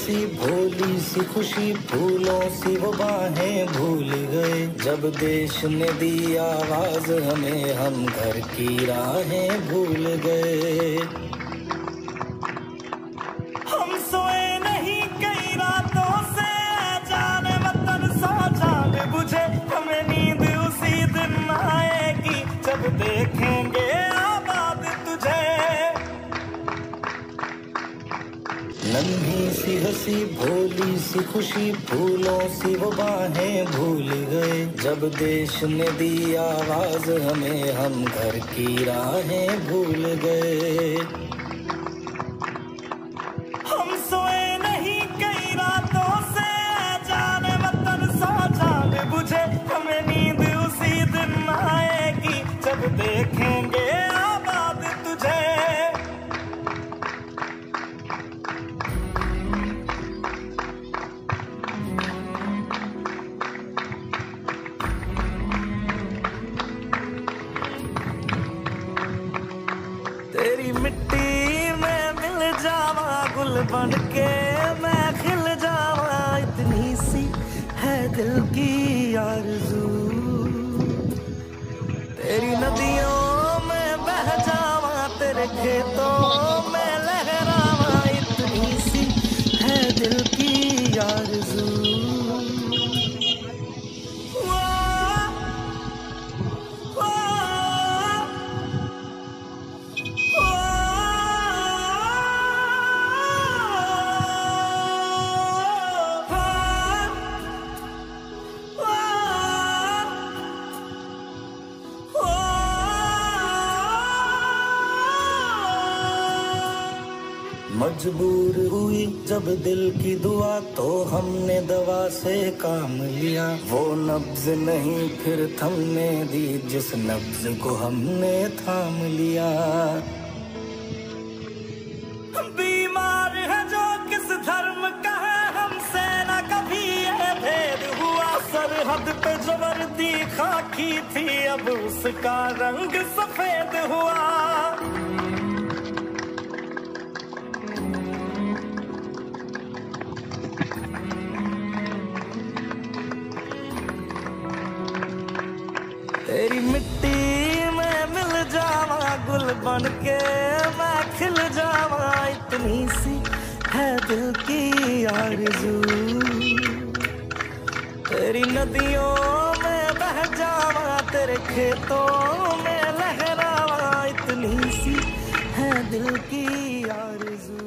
हंसी भोली सी खुशी फूलों सी वो बाहें भूल गए। जब देश ने दी आवाज हमें हम घर की राहें भूल गए। हम सोए नहीं कई रातों से जाने वतन सो जाने बुझे। हमें नींद उसी दिन आएगी जब देखेंगे आबाद तुझे। नन्ही सी हंसी भोली सी खुशी फूलों सी वो बाहें भूल गए। जब देश ने दी आवाज हमें हम घर की राहें भूल गए। हम सोए नहीं कई रातों से जाने वतन सो जाने बुझे। हमें नींद उसी दिन आएगी जब देखेंगे आबाद तुझे। तेरी मिट्टी में मिल जावा गुल बन के मैं खिल जावा। इतनी सी है दिल की आरज़ू। तेरी नदियों में बह जावा तेरे खेतों में लहरावा। इतनी सी है दिल की आरज़ू। मजबूर हुई जब दिल की दुआ तो हमने दवा से काम लिया। वो नब्ज नहीं फिर थमने दी जिस नब्ज को हमने थाम लिया। बीमार है जो किस धर्म का है हमसे न कभी ये भेद हुआ। सरहद पे जो वर्दी खाकी थी अब उसका रंग सफेद हुआ। तेरी मिट्टी में मिल जावा गुल बन के मैं खिल जावा। इतनी सी है दिल की आरज़ू। तेरी नदियों में बह जावा तेरे खेतों में लहरावा। इतनी सी है दिल की आरज़ू।